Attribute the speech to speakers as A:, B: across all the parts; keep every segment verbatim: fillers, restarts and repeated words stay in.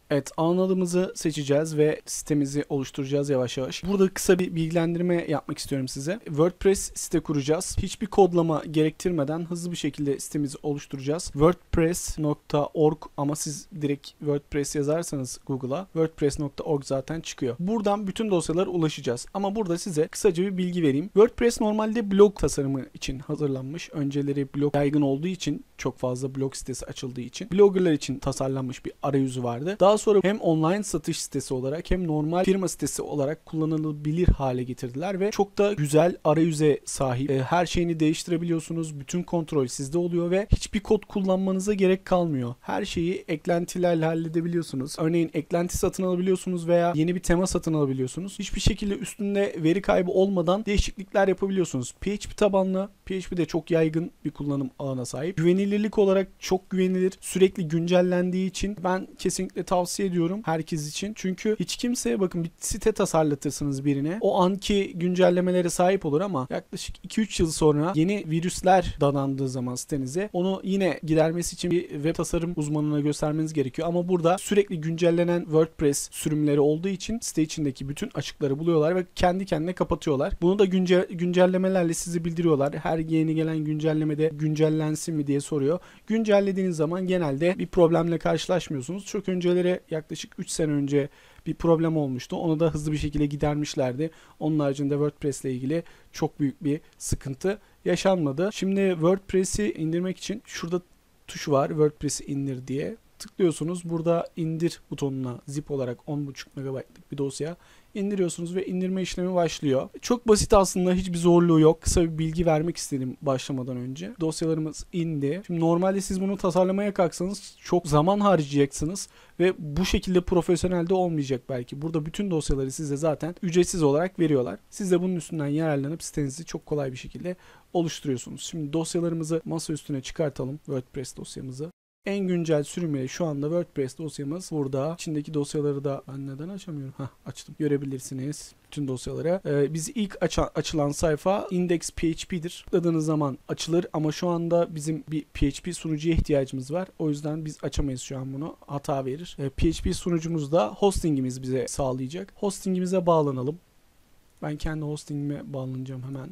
A: Evet, alan adımızı seçeceğiz ve sitemizi oluşturacağız yavaş yavaş. Burada kısa bir bilgilendirme yapmak istiyorum size. WordPress site kuracağız. Hiçbir kodlama gerektirmeden hızlı bir şekilde sitemizi oluşturacağız. wordpress nokta org ama siz direkt WordPress yazarsanız Google'a wordpress nokta org zaten çıkıyor. Buradan bütün dosyalara ulaşacağız. Ama burada size kısaca bir bilgi vereyim. WordPress normalde blog tasarımı için hazırlanmış. Önceleri blog yaygın olduğu için, çok fazla blog sitesi açıldığı için bloggerlar için tasarlanmış bir arayüzü vardı. Daha sonra hem online satış sitesi olarak hem normal firma sitesi olarak kullanılabilir hale getirdiler ve çok da güzel arayüze sahip. E, her şeyini değiştirebiliyorsunuz. Bütün kontrol sizde oluyor ve hiçbir kod kullanmanıza gerek kalmıyor. Her şeyi eklentilerle halledebiliyorsunuz. Örneğin eklenti satın alabiliyorsunuz veya yeni bir tema satın alabiliyorsunuz. Hiçbir şekilde üstünde veri kaybı olmadan değişiklikler yapabiliyorsunuz. P H P tabanlı. P H P de çok yaygın bir kullanım alana sahip. Güvenilirlik olarak çok güvenilir. Sürekli güncellendiği için ben kesinlikle tavsiye ediyorum herkes için. Çünkü hiç kimseye, bakın, bir site tasarlatırsınız birine, o anki güncellemelere sahip olur ama yaklaşık iki üç yıl sonra yeni virüsler dadandığı zaman sitenize onu yine gidermesi için bir web tasarım uzmanına göstermeniz gerekiyor. Ama burada sürekli güncellenen WordPress sürümleri olduğu için site içindeki bütün açıkları buluyorlar ve kendi kendine kapatıyorlar. Bunu da günce, güncellemelerle sizi bildiriyorlar. Her yeni gelen güncellemede güncellensin mi diye soruyor. Güncellediğiniz zaman genelde bir problemle karşılaşmıyorsunuz. Çok önceleri, yaklaşık üç sene önce bir problem olmuştu. Onu da hızlı bir şekilde gidermişlerdi. Onun haricinde WordPress ile ilgili çok büyük bir sıkıntı yaşanmadı. Şimdi WordPress'i indirmek için şurada tuşu var, WordPress'i indir diye. Tıklıyorsunuz. Burada indir butonuna zip olarak on buçuk megabaytlık bir dosya indiriyorsunuz ve indirme işlemi başlıyor. Çok basit aslında, hiçbir zorluğu yok. Kısa bir bilgi vermek istedim başlamadan önce. Dosyalarımız indi. Şimdi normalde siz bunu tasarlamaya kalksanız çok zaman harcayacaksınız ve bu şekilde profesyonel de olmayacak belki. Burada bütün dosyaları size zaten ücretsiz olarak veriyorlar. Siz de bunun üstünden yararlanıp sitenizi çok kolay bir şekilde oluşturuyorsunuz. Şimdi dosyalarımızı masa üstüne çıkartalım. WordPress dosyamızı. En güncel sürümüyle şu anda WordPress dosyamız burada. İçindeki dosyaları da ben neden açamıyorum? Hah, açtım. Görebilirsiniz bütün dosyaları. Ee, biz ilk aç açılan sayfa index P H P'dir. Tıkladığınız zaman açılır ama şu anda bizim bir P H P sunucuya ihtiyacımız var. O yüzden biz açamayız şu an bunu. Hata verir. Ee, P H P sunucumuzda hostingimiz bize sağlayacak. Hostingimize bağlanalım. Ben kendi hostingime bağlanacağım hemen.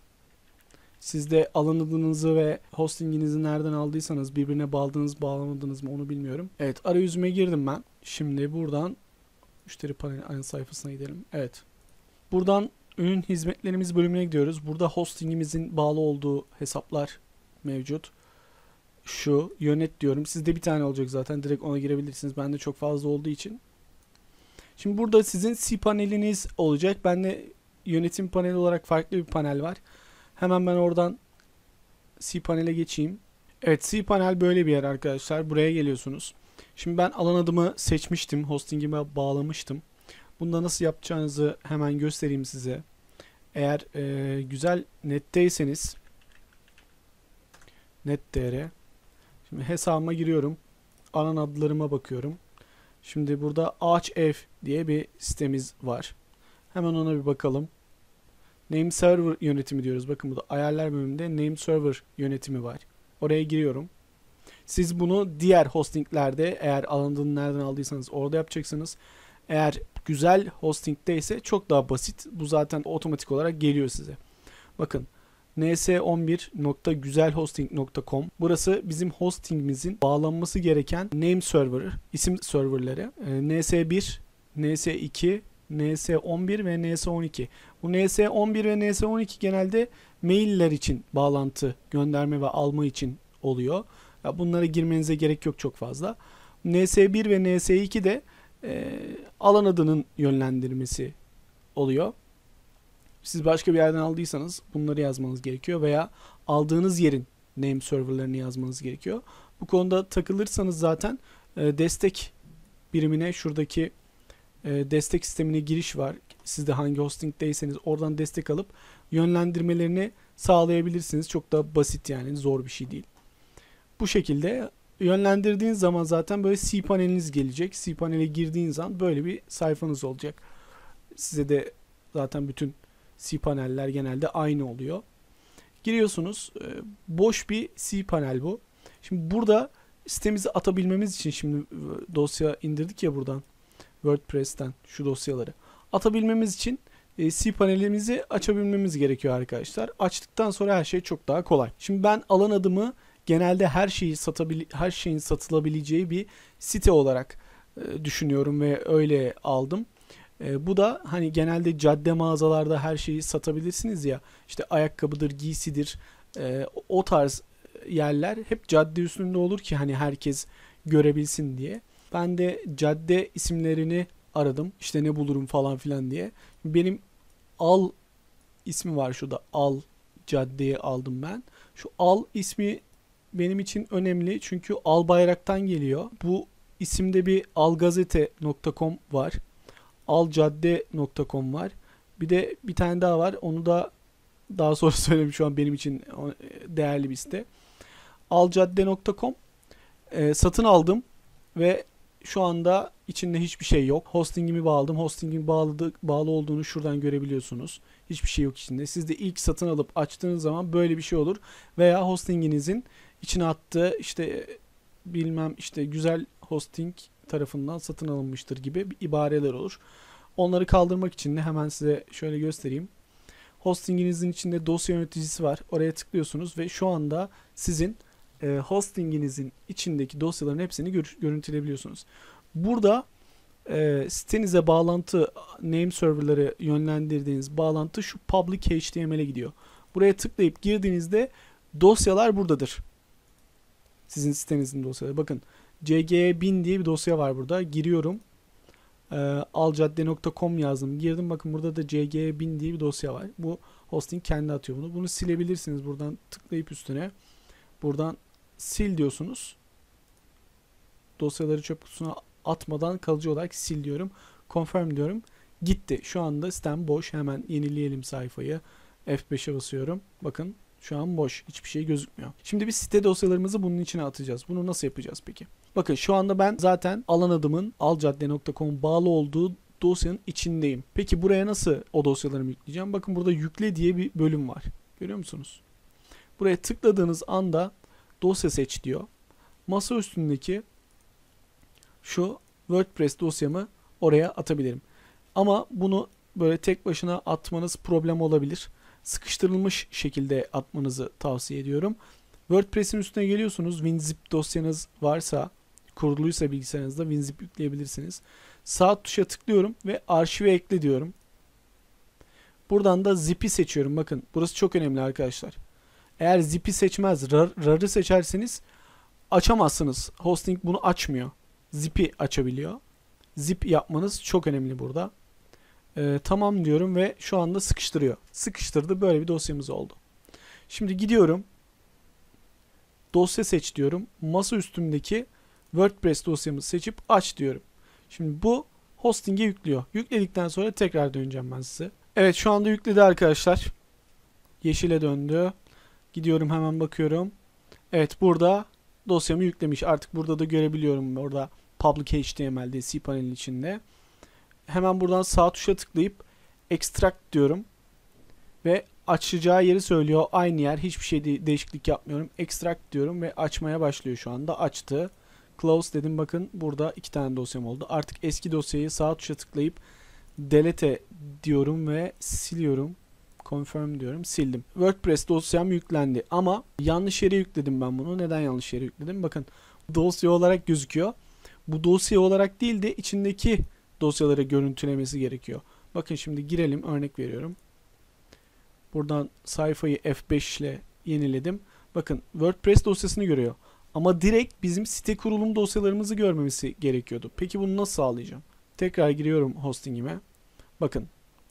A: Siz de alan adınızı ve hostinginizi nereden aldıysanız birbirine bağladınız bağlamadınız mı onu bilmiyorum. Evet, arayüzüme girdim ben. Şimdi buradan müşteri paneli aynı sayfasına gidelim. Evet. Buradan ürün hizmetlerimiz bölümüne gidiyoruz. Burada hostingimizin bağlı olduğu hesaplar mevcut. Şu yönet diyorum. Sizde bir tane olacak zaten. Direkt ona girebilirsiniz. Bende çok fazla olduğu için. Şimdi burada sizin cPaneliniz olacak. Bende yönetim paneli olarak farklı bir panel var. Hemen ben oradan cPanel'e geçeyim. Evet, cPanel böyle bir yer arkadaşlar. Buraya geliyorsunuz. Şimdi ben alan adımı seçmiştim. Hostingime bağlamıştım. Bunda nasıl yapacağınızı hemen göstereyim size. Eğer e, güzel netteyseniz net.tr. Şimdi hesabıma giriyorum. Alan adlarıma bakıyorum. Şimdi burada Ağaç Ev diye bir sitemiz var. Hemen ona bir bakalım. Name Server yönetimi diyoruz. Bakın burada ayarlar bölümünde Name Server yönetimi var. Oraya giriyorum. Siz bunu diğer hostinglerde, eğer alanını nereden aldıysanız orada yapacaksınız. Eğer güzel hostingde ise çok daha basit. Bu zaten otomatik olarak geliyor size. Bakın n s on bir nokta güzelhosting nokta com. Burası bizim hostingimizin bağlanması gereken name server, isim serverleri. n s bir, n s iki, n s on bir ve n s on iki. Bu n s on bir ve n s on iki genelde mailler için bağlantı, gönderme ve alma için oluyor. Ya bunlara girmenize gerek yok çok fazla. n s bir ve n s iki de e, alan adının yönlendirmesi oluyor. Siz başka bir yerden aldıysanız bunları yazmanız gerekiyor veya aldığınız yerin name serverlarını yazmanız gerekiyor. Bu konuda takılırsanız zaten e, destek birimine, şuradaki e, destek sistemine giriş var. Siz de hangi hostingdeyseniz oradan destek alıp yönlendirmelerini sağlayabilirsiniz. Çok da basit, yani zor bir şey değil. Bu şekilde yönlendirdiğiniz zaman zaten böyle cPanel'iniz gelecek. cPanel'e girdiğiniz zaman böyle bir sayfanız olacak. Size de zaten bütün cPanel'ler genelde aynı oluyor. Giriyorsunuz. Boş bir cPanel bu. Şimdi burada sitemizi atabilmemiz için şimdi dosya indirdik ya buradan WordPress'ten şu dosyaları. Atabilmemiz için e, cPanel'imizi açabilmemiz gerekiyor arkadaşlar. Açtıktan sonra her şey çok daha kolay. Şimdi ben alan adımı genelde her şeyi satabil her şeyin satılabileceği bir site olarak e, düşünüyorum ve öyle aldım. E, bu da hani genelde cadde mağazalarda her şeyi satabilirsiniz ya. İşte ayakkabıdır, giysidir. E, o tarz yerler hep cadde üstünde olur ki hani herkes görebilsin diye. Ben de cadde isimlerini aradım. İşte ne bulurum falan filan diye. Benim Al ismi var şurada. Al caddeyi aldım ben. Şu Al ismi benim için önemli çünkü Al Bayrak'tan geliyor. Bu isimde bir algazete nokta com var. alcadde nokta com var. Bir de bir tane daha var. Onu da daha sonra söyleyeyim, şu an benim için değerli bir site. alcadde nokta com e, satın aldım ve şu anda içinde hiçbir şey yok. Hostingimi bağladım. Hostingim bağlı, bağlı olduğunu şuradan görebiliyorsunuz. Hiçbir şey yok içinde. Siz de ilk satın alıp açtığınız zaman böyle bir şey olur. Veya hostinginizin içine attığı işte bilmem işte güzel hosting tarafından satın alınmıştır gibi ibareler olur. Onları kaldırmak için de hemen size şöyle göstereyim. Hostinginizin içinde dosya yöneticisi var. Oraya tıklıyorsunuz ve şu anda sizin e, hostinginizin içindeki dosyaların hepsini gör, görüntüleyebiliyorsunuz. Burada e, sitenize bağlantı, name serverları yönlendirdiğiniz bağlantı şu public H T M L'e gidiyor. Buraya tıklayıp girdiğinizde dosyalar buradadır. Sizin sitenizin dosyaları. Bakın C G bin diye bir dosya var burada. Giriyorum. E, alcadde nokta com yazdım. Girdim. Bakın burada da C G bin diye bir dosya var. Bu hosting kendi atıyor bunu. Bunu silebilirsiniz. Buradan tıklayıp üstüne. Buradan sil diyorsunuz. Dosyaları çöp kutusuna atmadan kalıcı olarak sil diyorum. Confirm diyorum. Gitti. Şu anda sitem boş. Hemen yenileyelim sayfayı. F beşe basıyorum. Bakın şu an boş. Hiçbir şey gözükmüyor. Şimdi biz site dosyalarımızı bunun içine atacağız. Bunu nasıl yapacağız peki? Bakın şu anda ben zaten alan adımın alcadde nokta com bağlı olduğu dosyanın içindeyim. Peki buraya nasıl o dosyalarımı yükleyeceğim? Bakın burada yükle diye bir bölüm var. Görüyor musunuz? Buraya tıkladığınız anda dosya seç diyor. Masa üstündeki şu WordPress dosyamı oraya atabilirim. Ama bunu böyle tek başına atmanız problem olabilir. Sıkıştırılmış şekilde atmanızı tavsiye ediyorum. WordPress'in üstüne geliyorsunuz. WinZip dosyanız varsa, kuruluysa bilgisayarınızda WinZip yükleyebilirsiniz. Sağ tuşa tıklıyorum ve arşive ekle diyorum. Buradan da zip'i seçiyorum. Bakın burası çok önemli arkadaşlar. Eğer zip'i seçmez, rar'ı seçerseniz açamazsınız. Hosting bunu açmıyor. Zip'i açabiliyor. Zip yapmanız çok önemli burada. Ee, tamam diyorum ve şu anda sıkıştırıyor. Sıkıştırdı. Böyle bir dosyamız oldu. Şimdi gidiyorum. Dosya seç diyorum. Masa üstümdeki WordPress dosyamızı seçip aç diyorum. Şimdi bu hosting'e yüklüyor. Yükledikten sonra tekrar döneceğim ben size. Evet şu anda yükledi arkadaşlar. Yeşile döndü. Gidiyorum hemen bakıyorum. Evet burada dosyamı yüklemiş. Artık burada da görebiliyorum. Orada public H T M L'de cPanel'in içinde. Hemen buradan sağ tuşa tıklayıp extract diyorum. Ve açacağı yeri söylüyor. Aynı yer. Hiçbir şey de değişiklik yapmıyorum. Extract diyorum ve açmaya başlıyor şu anda. Açtı. Close dedim. Bakın burada iki tane dosyam oldu. Artık eski dosyayı sağ tuşa tıklayıp delete diyorum ve siliyorum. Confirm diyorum. Sildim. WordPress dosyam yüklendi. Ama yanlış yere yükledim ben bunu. Neden yanlış yere yükledim? Bakın dosya olarak gözüküyor. Bu dosya olarak değil de içindeki dosyaları görüntülemesi gerekiyor. Bakın şimdi girelim. Örnek veriyorum. Buradan sayfayı F beş ile yeniledim. Bakın WordPress dosyasını görüyor. Ama direkt bizim site kurulum dosyalarımızı görmemesi gerekiyordu. Peki bunu nasıl sağlayacağım? Tekrar giriyorum hostingime. Bakın.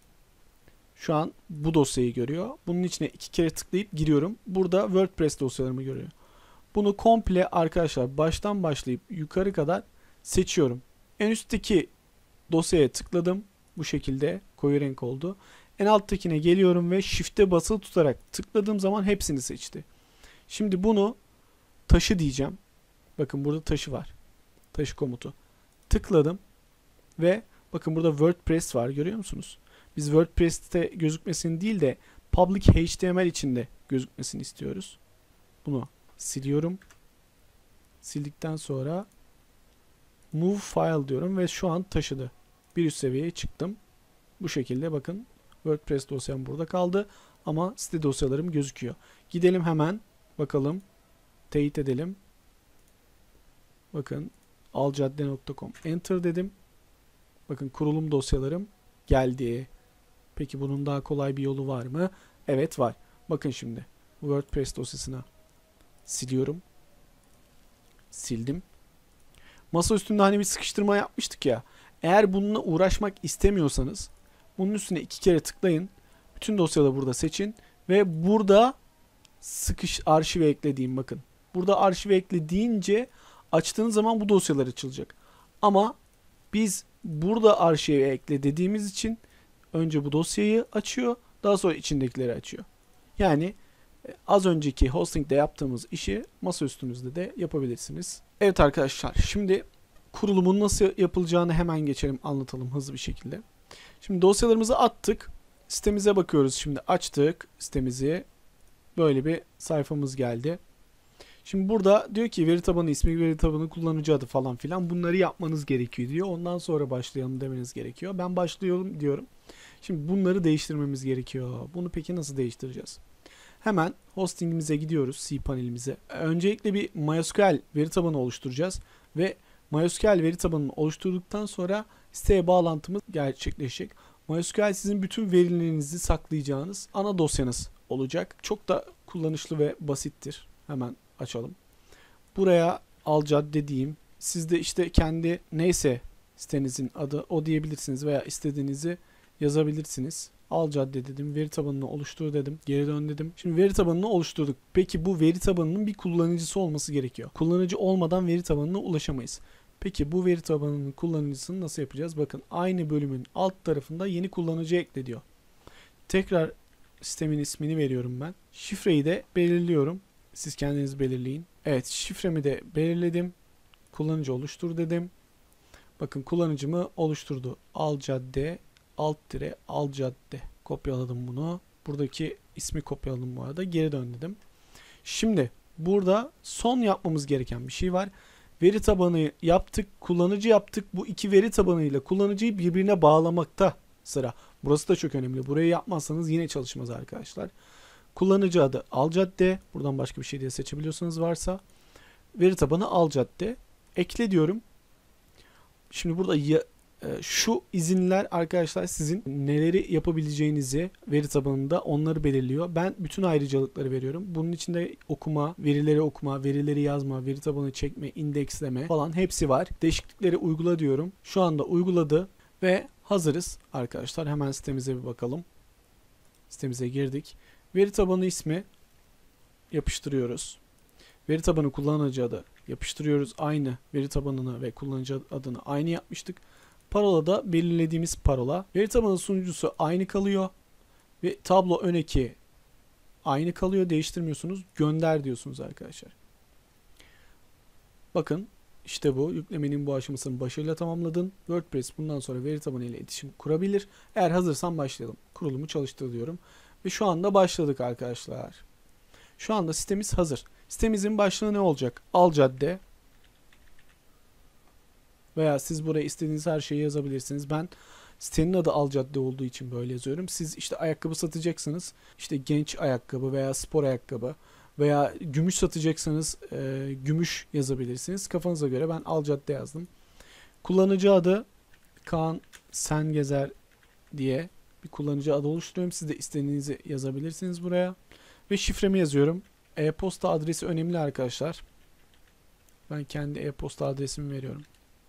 A: Şu an bu dosyayı görüyor. Bunun içine iki kere tıklayıp giriyorum. Burada WordPress dosyalarımı görüyor. Bunu komple arkadaşlar baştan başlayıp yukarı kadar seçiyorum. En üstteki dosyaya tıkladım. Bu şekilde koyu renk oldu. En alttakine geliyorum ve shift'e basılı tutarak tıkladığım zaman hepsini seçti. Şimdi bunu taşı diyeceğim. Bakın burada taşı var. Taşı komutu. Tıkladım ve bakın burada WordPress var. Görüyor musunuz? Biz WordPress'te gözükmesini değil de public H T M L içinde gözükmesini istiyoruz. Bunu siliyorum. Sildikten sonra move file diyorum ve şu an taşıdı. Bir üst seviyeye çıktım. Bu şekilde bakın WordPress dosyam burada kaldı ama site dosyalarım gözüküyor. Gidelim hemen bakalım. Teyit edelim. Bakın alcadde nokta com. Enter dedim. Bakın kurulum dosyalarım geldi. Peki bunun daha kolay bir yolu var mı? Evet var. Bakın şimdi WordPress dosyasına siliyorum. Sildim. Masa üstünde hani bir sıkıştırma yapmıştık ya. Eğer bununla uğraşmak istemiyorsanız bunun üstüne iki kere tıklayın. Bütün dosyaları burada seçin ve burada sıkış arşive eklediğim bakın. Burada arşive ekle deyince açtığınız zaman bu dosyalar açılacak. Ama biz burada arşive ekle dediğimiz için önce bu dosyayı açıyor, daha sonra içindekileri açıyor. Yani az önceki hosting'de yaptığımız işi masa üstünüzde de yapabilirsiniz. Evet arkadaşlar, şimdi kurulumun nasıl yapılacağını hemen geçelim, anlatalım hızlı bir şekilde. Şimdi dosyalarımızı attık. Sitemize bakıyoruz. Şimdi açtık sitemizi. Böyle bir sayfamız geldi. Şimdi burada diyor ki veri tabanı ismi, veri tabanı kullanıcı adı falan filan, bunları yapmanız gerekiyor diyor. Ondan sonra başlayalım demeniz gerekiyor. Ben başlıyorum diyorum. Şimdi bunları değiştirmemiz gerekiyor. Bunu peki nasıl değiştireceğiz? Hemen hostingimize gidiyoruz, cPanel'imize. Öncelikle bir MySQL veri tabanı oluşturacağız ve MySQL veri tabanını oluşturduktan sonra siteye bağlantımız gerçekleşecek. MySQL sizin bütün verilerinizi saklayacağınız ana dosyanız olacak. Çok da kullanışlı ve basittir. Hemen açalım. Buraya alcadde diyeyim. Siz de işte kendi neyse sitenizin adı o diyebilirsiniz veya istediğinizi yazabilirsiniz. Alcadde dedim. Veri tabanını oluştur dedim. Geri dön dedim. Şimdi veri tabanını oluşturduk. Peki bu veri tabanının bir kullanıcısı olması gerekiyor. Kullanıcı olmadan veri tabanına ulaşamayız. Peki bu veri tabanının kullanıcısını nasıl yapacağız? Bakın aynı bölümün alt tarafında yeni kullanıcı ekle diyor. Tekrar sistemin ismini veriyorum ben. Şifreyi de belirliyorum. Siz kendiniz belirleyin. Evet, şifremi de belirledim. Kullanıcı oluştur dedim. Bakın kullanıcımı oluşturdu. Alcadde alt dire alcadde. Kopyaladım bunu. Buradaki ismi kopyaladım bu arada. Geri dön dedim. Şimdi burada son yapmamız gereken bir şey var. Veri tabanı yaptık, kullanıcı yaptık. Bu iki veri tabanıyla kullanıcıyı birbirine bağlamakta sıra. Burası da çok önemli. Burayı yapmazsanız yine çalışmaz arkadaşlar. Kullanıcı adı alcadde. Buradan başka bir şey diye seçebiliyorsanız varsa. Veri tabanı alcadde. Ekle diyorum. Şimdi burada ya, şu izinler arkadaşlar sizin neleri yapabileceğinizi veri tabanında onları belirliyor. Ben bütün ayrıcalıkları veriyorum. Bunun içinde okuma, verileri okuma, verileri yazma, veri tabanı çekme, indeksleme falan hepsi var. Değişiklikleri uygula diyorum. Şu anda uyguladı ve hazırız arkadaşlar. Hemen sitemize bir bakalım. Sitemize girdik. Veri tabanı ismi yapıştırıyoruz. Veri tabanı kullanıcı adı yapıştırıyoruz. Aynı veri tabanını ve kullanıcı adını aynı yapmıştık. Parola da belirlediğimiz parola. Veri tabanı sunucusu aynı kalıyor. Ve tablo ön eki aynı kalıyor. Değiştirmiyorsunuz. Gönder diyorsunuz arkadaşlar. Bakın işte bu. Yüklemenin bu aşamasını başarıyla tamamladın. WordPress bundan sonra veri tabanı ile iletişim kurabilir. Eğer hazırsan başlayalım. Kurulumu çalıştır diyorum. Ve şu anda başladık arkadaşlar. Şu anda sitemiz hazır. Sitemizin başlığı ne olacak? Alcadde. Veya siz buraya istediğiniz her şeyi yazabilirsiniz. Ben sitenin adı Alcadde olduğu için böyle yazıyorum. Siz işte ayakkabı satacaksınız. İşte genç ayakkabı veya spor ayakkabı veya gümüş satacaksanız e, gümüş yazabilirsiniz. Kafanıza göre ben Alcadde yazdım. Kullanıcı adı Kaan Sengezer diye bir kullanıcı adı oluşturuyorum. Siz de istediğinizi yazabilirsiniz buraya. Ve şifremi yazıyorum. E-posta adresi önemli arkadaşlar. Ben kendi e-posta adresimi veriyorum.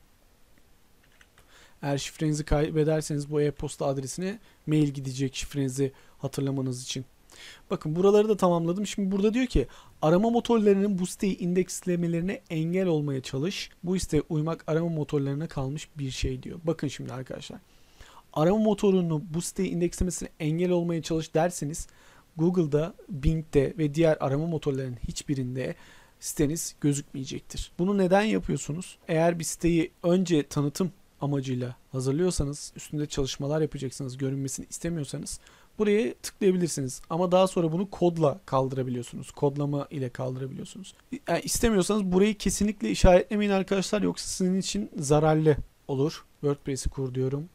A: Eğer şifrenizi kaybederseniz bu e-posta adresine mail gidecek şifrenizi hatırlamanız için. Bakın buraları da tamamladım. Şimdi burada diyor ki arama motorlarının bu siteyi indekslemelerine engel olmaya çalış. Bu siteye uymak arama motorlarına kalmış bir şey diyor. Bakın şimdi arkadaşlar. Arama motorunu bu siteyi indekslemesine engel olmaya çalış derseniz Google'da, Bing'de ve diğer arama motorlarının hiçbirinde siteniz gözükmeyecektir. Bunu neden yapıyorsunuz? Eğer bir siteyi önce tanıtım amacıyla hazırlıyorsanız, üstünde çalışmalar yapacaksınız, görünmesini istemiyorsanız buraya tıklayabilirsiniz. Ama daha sonra bunu kodla kaldırabiliyorsunuz. Kodlama ile kaldırabiliyorsunuz. Yani istemiyorsanız burayı kesinlikle işaretlemeyin arkadaşlar. Yoksa sizin için zararlı olur. WordPress'i kur diyorum.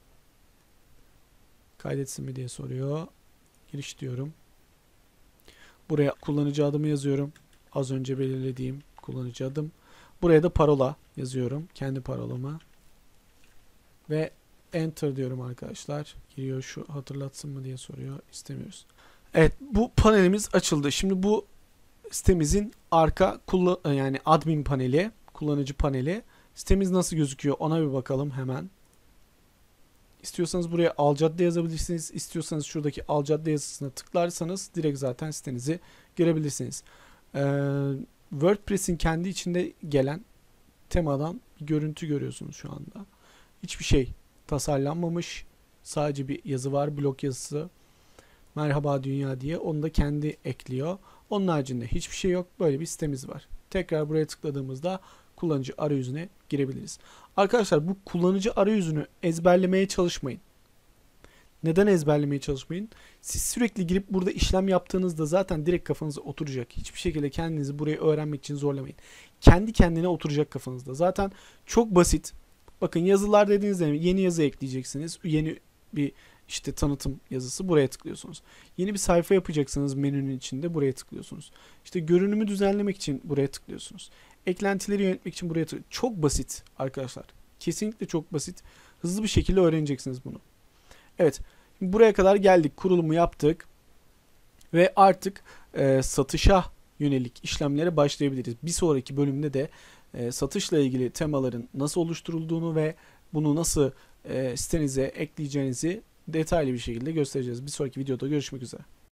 A: Kaydetsin mi diye soruyor. Giriş diyorum. Buraya kullanıcı adımı yazıyorum. Az önce belirlediğim kullanıcı adım. Buraya da parola yazıyorum. Kendi parolamı. Ve enter diyorum arkadaşlar. Giriyor, şu hatırlatsın mı diye soruyor. İstemiyoruz. Evet, bu panelimiz açıldı. Şimdi bu sitemizin arka yani admin paneli, kullanıcı paneli. Sitemiz nasıl gözüküyor ona bir bakalım hemen. İstiyorsanız buraya al cadde yazabilirsiniz. İstiyorsanız şuradaki al cadde yazısına tıklarsanız direkt zaten sitenizi görebilirsiniz. Ee, WordPress'in kendi içinde gelen temadan bir görüntü görüyorsunuz şu anda. Hiçbir şey tasarlanmamış. Sadece bir yazı var. Blok yazısı. Merhaba dünya diye. Onu da kendi ekliyor. Onun haricinde hiçbir şey yok. Böyle bir sitemiz var. Tekrar buraya tıkladığımızda kullanıcı arayüzüne girebiliriz. Arkadaşlar bu kullanıcı arayüzünü ezberlemeye çalışmayın. Neden ezberlemeye çalışmayın? Siz sürekli girip burada işlem yaptığınızda zaten direkt kafanıza oturacak. Hiçbir şekilde kendinizi burayı öğrenmek için zorlamayın. Kendi kendine oturacak kafanızda. Zaten çok basit. Bakın yazılar dediğinizde yeni yazı ekleyeceksiniz. Yeni bir işte tanıtım yazısı, buraya tıklıyorsunuz. Yeni bir sayfa yapacaksınız menünün içinde, buraya tıklıyorsunuz. İşte görünümü düzenlemek için buraya tıklıyorsunuz. Eklentileri yönetmek için buraya tıklıyorsunuz. Çok basit arkadaşlar. Kesinlikle çok basit. Hızlı bir şekilde öğreneceksiniz bunu. Evet. Şimdi buraya kadar geldik. Kurulumu yaptık. Ve artık e, satışa yönelik işlemlere başlayabiliriz. Bir sonraki bölümde de e, satışla ilgili temaların nasıl oluşturulduğunu ve bunu nasıl e, sitenize ekleyeceğinizi detaylı bir şekilde göstereceğiz. Bir sonraki videoda görüşmek üzere.